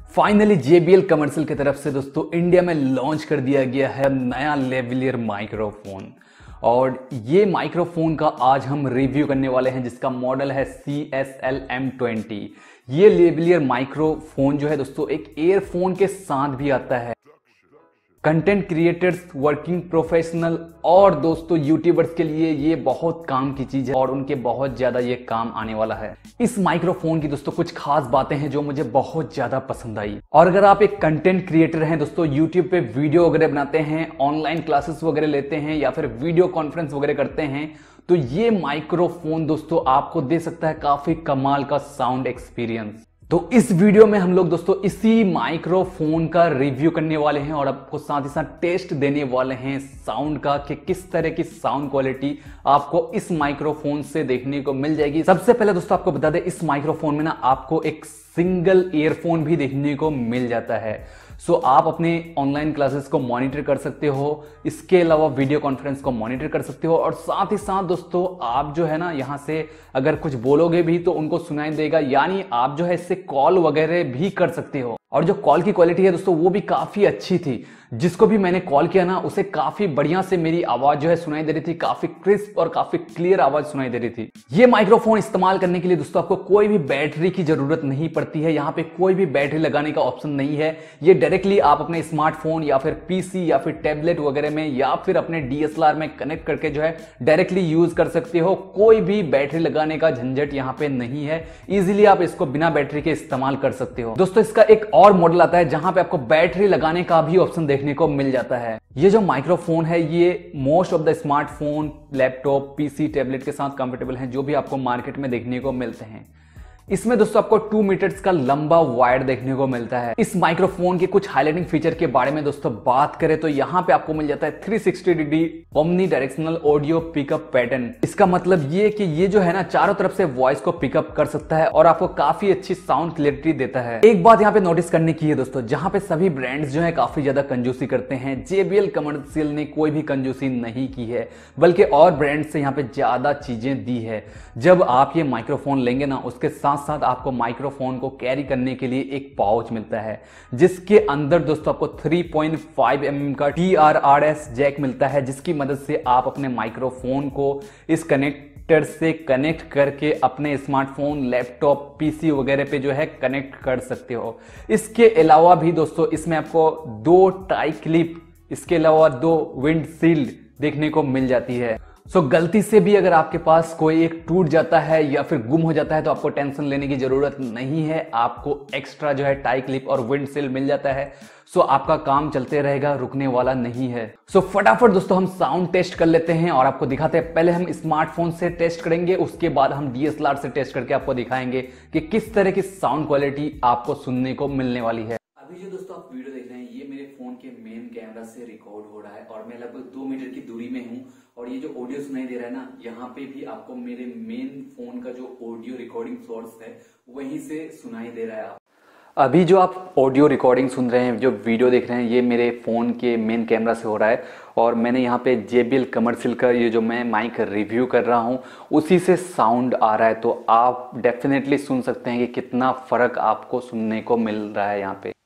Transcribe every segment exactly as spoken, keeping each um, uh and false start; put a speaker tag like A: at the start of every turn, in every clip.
A: Finally J B L commercial की तरफ से दोस्तों इंडिया में लॉन्च कर दिया गया है नया लेवलियर माइक्रोफोन। और ये माइक्रोफोन का आज हम रिव्यू करने वाले हैं, जिसका मॉडल है C S L M twenty. ये लेवलियर माइक्रोफोन जो है दोस्तों एक एयरफोन के साथ भी आता है। कंटेंट क्रिएटर्स, वर्किंग प्रोफेशनल और दोस्तों यूट्यूबर्स के लिए ये बहुत काम की चीज है और उनके बहुत ज्यादा ये काम आने वाला है। इस माइक्रोफोन की दोस्तों कुछ खास बातें हैं जो मुझे बहुत ज्यादा पसंद आई। और अगर आप एक कंटेंट क्रिएटर हैं दोस्तों, यूट्यूब पे वीडियो वगैरह बनाते हैं, ऑनलाइन क्लासेस वगैरह लेते हैं या फिर वीडियो कॉन्फ्रेंस वगैरह करते हैं, तो ये माइक्रोफोन दोस्तों आपको दे सकता है काफी कमाल का साउंड एक्सपीरियंस। तो इस वीडियो में हम लोग दोस्तों इसी माइक्रोफोन का रिव्यू करने वाले हैं और आपको साथ ही साथ टेस्ट देने वाले हैं साउंड का कि किस तरह की साउंड क्वालिटी आपको इस माइक्रोफोन से देखने को मिल जाएगी। सबसे पहले दोस्तों आपको बता दें, इस माइक्रोफोन में ना आपको एक सिंगल ईयरफोन भी देखने को मिल जाता है। सो so, आप अपने ऑनलाइन क्लासेस को मॉनिटर कर सकते हो, इसके अलावा वीडियो कॉन्फ्रेंस को मॉनिटर कर सकते हो और साथ ही साथ दोस्तों आप जो है ना यहाँ से अगर कुछ बोलोगे भी तो उनको सुनाई देगा, यानी आप जो है इससे कॉल वगैरह भी कर सकते हो। और जो कॉल की क्वालिटी है दोस्तों वो भी काफी अच्छी थी। जिसको भी मैंने कॉल किया ना उसे काफी बढ़िया से मेरी आवाज जो है सुनाई दे रही थी, काफी क्रिस्प और काफी क्लियर आवाज सुनाई दे रही थी। ये माइक्रोफोन इस्तेमाल करने के लिए दोस्तों आपको कोई भी बैटरी की जरूरत नहीं पड़ती है। यहाँ पे कोई भी बैटरी लगाने का ऑप्शन नहीं है। ये डायरेक्टली आप अपने स्मार्टफोन या फिर पीसी या फिर टैबलेट वगैरह में या फिर अपने डी एस एल आर में कनेक्ट करके जो है डायरेक्टली यूज कर सकते हो। कोई भी बैटरी लगाने का झंझट यहाँ पे नहीं है। इजिली आप इसको बिना बैटरी के इस्तेमाल कर सकते हो। दोस्तों इसका एक और मॉडल आता है जहां पे आपको बैटरी लगाने का भी ऑप्शन देखने को मिल जाता है। ये जो माइक्रोफोन है ये most of the smartphone, laptop, PC, tablet के साथ कंफर्टेबल हैं, जो भी आपको मार्केट में देखने को मिलते हैं। इसमें दोस्तों आपको टू मीटर्स का लंबा वायर देखने को मिलता है। इस माइक्रोफोन के कुछ हाइलाइटिंग फीचर के बारे में दोस्तों बात करें तो यहाँ पे आपको मिल जाता है three sixty degree omni directional audio pickup pattern. इसका मतलब ये कि ये जो है ना चारों तरफ से वॉइस को पिकअप कर सकता है और आपको काफी अच्छी साउंड क्लियरिटी देता है। एक बात यहाँ पे नोटिस करने की है दोस्तों, जहाँ पे सभी ब्रांड्स जो है काफी ज्यादा कंजूसी करते हैं, जे बी एल कमर्शियल ने कोई भी कंजूसी नहीं की है, बल्कि और ब्रांड से यहाँ पे ज्यादा चीजें दी है। जब आप ये माइक्रोफोन लेंगे ना उसके साथ साथ आपको माइक्रोफोन को कैरी करने के लिए एक पाउच मिलता है, जिसके अंदर दोस्तों आपको three point five M M का T R R S jack मिलता है, जिसकी मदद से आप अपने माइक्रोफोन को इस कनेक्टर से कनेक्ट करके अपने स्मार्टफोन, लैपटॉप, पीसी वगैरह पे जो है कनेक्ट कर सकते हो। इसके अलावा भी दोस्तों इसमें आपको दो टाई क्लिप, इसके अलावा दो विंडशील्ड देखने को मिल जाती है। सो so, गलती से भी अगर आपके पास कोई एक टूट जाता है या फिर गुम हो जाता है तो आपको टेंशन लेने की जरूरत नहीं है। आपको एक्स्ट्रा जो है टाई क्लिप और विंडशील्ड मिल जाता है। सो so, आपका काम चलते रहेगा, रुकने वाला नहीं है। सो so, फटाफट दोस्तों हम साउंड टेस्ट कर लेते हैं और आपको दिखाते हैं। पहले हम स्मार्टफोन से टेस्ट करेंगे, उसके बाद हम डी एस एल आर से टेस्ट करके आपको दिखाएंगे कि किस तरह की साउंड क्वालिटी आपको सुनने को मिलने वाली है। अभी जो दोस्तों आप वीडियो देख रहे हैं ये मेरे फोन के मेन कैमरा से रिकॉर्ड हो रहा है और मैं लगभग दो मीटर की दूरी में हूँ और ये जो ऑडियो सुनाई दे रहा है ना, यहाँ पे भी आपको मेरे मेन फोन का जो ऑडियो रिकॉर्डिंग सोर्स है वहीं से सुनाई दे रहा है। अभी जो आप ऑडियो रिकॉर्डिंग सुन रहे हैं, जो वीडियो देख रहे हैं, ये मेरे फ़ोन के मेन कैमरा से हो रहा है और मैंने यहाँ पे जे बी एल कमर्शियल का ये जो मैं माइक रिव्यू कर रहा हूँ उसी से साउंड आ रहा है। तो आप डेफिनेटली सुन सकते हैं कि कितना फ़र्क आपको सुनने को मिल रहा है यहाँ पे।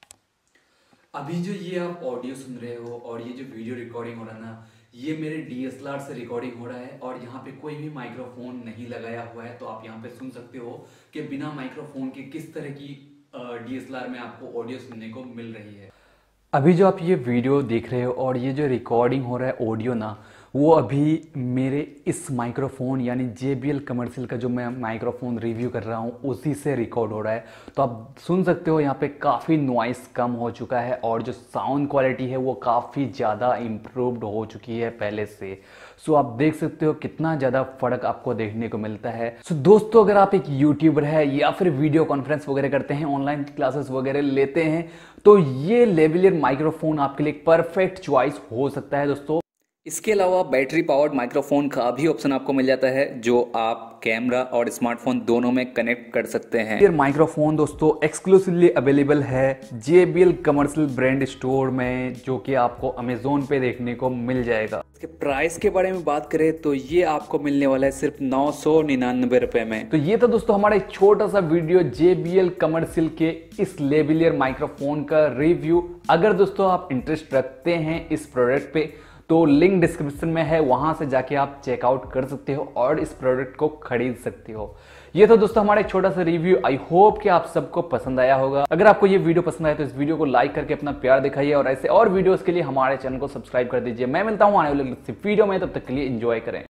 A: अभी जो ये आप ऑडियो सुन रहे हो और ये जो वीडियो रिकॉर्डिंग हो रहा है ना, ये मेरे डी एस एल आर से रिकॉर्डिंग हो रहा है और यहाँ पे कोई भी माइक्रोफोन नहीं लगाया हुआ है। तो आप यहाँ पे सुन सकते हो कि बिना माइक्रोफोन के किस तरह की डी एस एल आर में आपको ऑडियो सुनने को मिल रही है। अभी जो आप ये वीडियो देख रहे हो और ये जो रिकॉर्डिंग हो रहा है ऑडियो ना, वो अभी मेरे इस माइक्रोफोन यानी जे बी एल कमर्शियल का जो मैं माइक्रोफोन रिव्यू कर रहा हूँ उसी से रिकॉर्ड हो रहा है। तो आप सुन सकते हो यहाँ पे काफ़ी नॉइस कम हो चुका है और जो साउंड क्वालिटी है वो काफ़ी ज़्यादा इम्प्रूव्ड हो चुकी है पहले से। सो आप देख सकते हो कितना ज़्यादा फ़र्क आपको देखने को मिलता है। सो दोस्तों अगर आप एक यूट्यूबर है या फिर वीडियो कॉन्फ्रेंस वगैरह करते हैं, ऑनलाइन क्लासेस वगैरह लेते हैं, तो ये लेवलियर माइक्रोफोन आपके लिए एक परफेक्ट चॉइस हो सकता है दोस्तों। इसके अलावा बैटरी पावर्ड माइक्रोफोन का भी ऑप्शन आपको मिल जाता है, जो आप कैमरा और स्मार्टफोन दोनों में कनेक्ट कर सकते हैं। ये माइक्रोफोन दोस्तों एक्सक्लूसिवली अवेलेबल है J B L commercial brand store में, जो कि आपको अमेजोन पे देखने को मिल जाएगा। इसके प्राइस के बारे में बात करें तो ये आपको मिलने वाला है सिर्फ नौ सौ निन्यानवे रुपए में। तो ये था दोस्तों हमारा एक छोटा सा video J B L commercial के इस लेविलियर माइक्रोफोन का रिव्यू। अगर दोस्तों आप इंटरेस्ट रखते हैं इस प्रोडक्ट पे तो लिंक डिस्क्रिप्शन में है, वहां से जाके आप चेकआउट कर सकते हो और इस प्रोडक्ट को खरीद सकते हो। ये तो दोस्तों हमारा एक छोटा सा रिव्यू। आई होप कि आप सबको पसंद आया होगा। अगर आपको ये वीडियो पसंद आया तो इस वीडियो को लाइक करके अपना प्यार दिखाइए और ऐसे और वीडियोस के लिए हमारे चैनल को सब्सक्राइब कर दीजिए। मैं मिलता हूं आने वाले वीडियो में, तब तक के लिए एंजॉय करें।